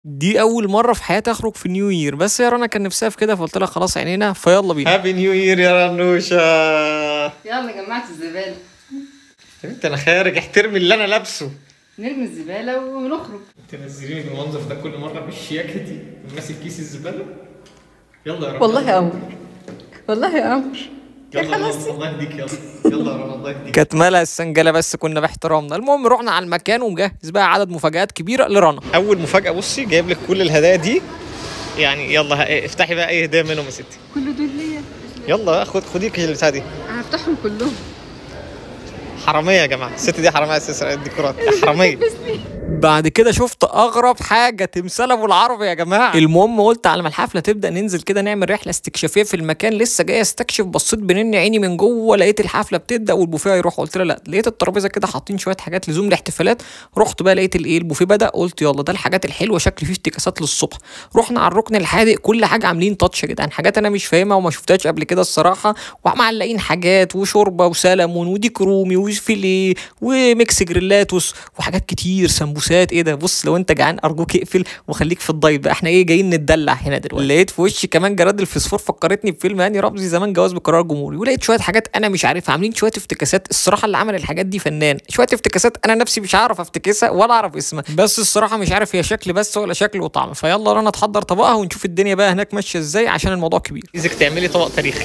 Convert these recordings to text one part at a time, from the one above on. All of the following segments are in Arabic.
دي اول مره في حياتي اخرج في نيو يير، بس يا رنا كان نفسها في كده فقلت لها خلاص عينينا فيلا بينا. هابي نيو يير يا رنوشه. يلا جمعت الزبالة. انت انا خارج احترمي اللي انا لابسه. نرمي الزبالة ونخرج. تنزليني بالمنظر ده كل مره بالشياكه دي ماسك كيس الزباله. يلا يا رنا. والله يا قمر، والله يا قمر. يلا الله يهديك. يلا يا رنا الله يهديك. كانت مالها السنجله بس كنا باحترامنا. المهم رحنا على المكان ومجهز بقى عدد مفاجآت كبيره لرنا. اول مفاجاه بصي جايب لك كل الهدايا دي، يعني يلا افتحي بقى اي هديه منهم يا ستي. كل دول ليا. يلا خدي البتاع دي. هفتحهم كلهم. حراميه يا جماعه، الست دي حراميه تسرق الديكورات، حراميه. بعد كده شفت اغرب حاجه، تمثال ابو العربي يا جماعه. المهم قلت على ما الحفله تبدا ننزل كده نعمل رحله استكشافيه في المكان. لسه جاي استكشف، بصيت بنني عيني من جوه لقيت الحفله بتبدا والبوفيه هيروح. قلت له لا، لقيت الترابيزه كده حاطين شويه حاجات لزوم الاحتفالات. رحت بقى لقيت البوفيه بدا. قلت يلا ده الحاجات الحلوه، شكل فيه افتكاسات للصبح. رحنا على الركن الحادق، كل حاجه عاملين تاتش يا جدعان، حاجات انا مش فاهمها وما شفتهاش قبل كده الصراحه. ومعلقين حاجات وشوربه وسلمون وديك رومي وفيليه وميكس جريلات وحاجات كتير، سمبوسات. ايه ده؟ بص لو انت جعان ارجوك اقفل وخليك في الدايت بقى، احنا ايه جايين نتدلع هنا دلوقتي. لقيت في وشي كمان جراد الفسفور، فكرتني بفيلم هاني رمزي زمان، جواز بقرار جمهوري. ولقيت شويه حاجات انا مش عارفها، عاملين شويه افتكاسات. الصراحه اللي عمل الحاجات دي فنان، شويه افتكاسات انا نفسي مش عارف افتكسها ولا اعرف اسمها، بس الصراحه مش عارف هي شكل بس ولا شكل وطعم. فيلا رنا تحضر طبقها ونشوف الدنيا بقى هناك ماشيه ازاي عشان الموضوع كبير. عايزك تعملي طبق تاريخي.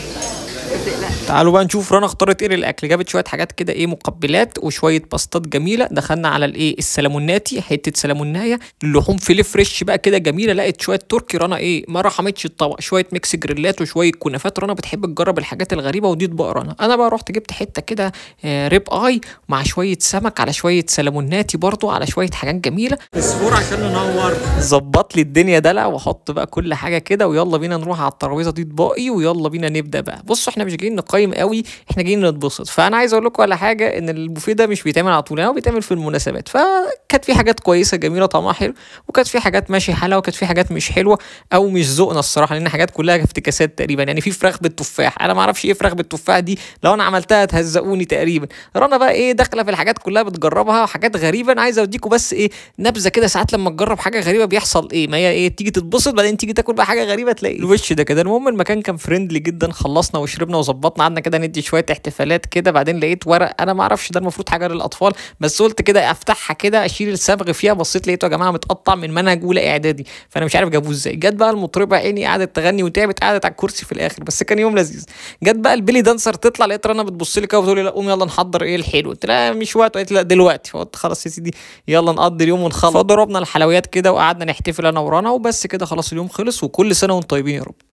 تعالوا بقى نشوف رنا اختارت ايه للاكل. جابت شويه حاجات كده ايه، مقبلات وشويه باستات جميله. دخلنا على الايه السلموناتي، حته سلمونايه، اللحوم فيليه فريش بقى كده جميله. لقيت شويه تركي، رنا ايه ما رحمتش الطبق، شويه ميكس جريلات وشويه كنافات. رنا بتحب تجرب الحاجات الغريبه ودي اطباق رنا. انا بقى رحت جبت حته كده ريب اي مع شويه سمك على شويه سلموناتي برضو على شويه حاجات جميله. فسفور عشان ننور. ظبط لي الدنيا دلع واحط بقى كل حاجه كده، ويلا بينا نروح على الترابيزه دي اطباقي ويلا بينا نبدا بقى. بصوا احنا مش جايين نقيم قوي، احنا جايين نتبسط. فانا عايز اقول لكم على حاجه، ان البوفيه ده مش بيتعمل على طول، هو بيتعمل في المناسبات. فكانت في حاجات كويسه جميله طعمها حلو، وكانت في حاجات ماشي حالها، وكانت في حاجات مش حلوه او مش ذوقنا الصراحه، لان حاجات كلها افتكاسات تقريبا. يعني في فراخ بالتفاح، انا ما اعرفش ايه فراخ بالتفاح دي، لو انا عملتها تهزقوني تقريبا. رنا بقى ايه داخله في الحاجات كلها بتجربها وحاجات غريبه. انا عايز اوديكم بس ايه نبذه كده، ساعات لما تجرب حاجه غريبه بيحصل ايه، ما هي ايه تيجي تتبسط بعدين تيجي تاكل بقى حاجه غريبه تلاقي الوش ده كده. المهم المكان كان فريندلي جدا، خلصنا وشربنا وظبطنا، قعدنا كده ندي شويه احتفالات كده. بعدين لقيت ورق انا ما اعرفش ده المفروض حاجه للاطفال، بس قلت كده افتحها كده اشيل الصبغ فيها. بصيت لقيته يا جماعه متقطع من منهج اولى اعدادي، فانا مش عارف جابوه ازاي. جت بقى المطربه عيني قعدت تغني وتعبت، قعدت على الكرسي في الاخر، بس كان يوم لذيذ. جت بقى البيلي دانسر تطلع، لقيت رنا بتبص لي كده وبتقول لي لا قوم يلا نحضر ايه الحلو. قلت لها مش وقت، قالت لا دلوقتي. فقلت خلاص يا سيدي يلا نقضي اليوم ونخلص. فضربنا الحلويات كده وقعدنا نحتفل انا ورنا وبس كده. خلاص اليوم خلص، وكل سنه وانتم طيبين يا رب.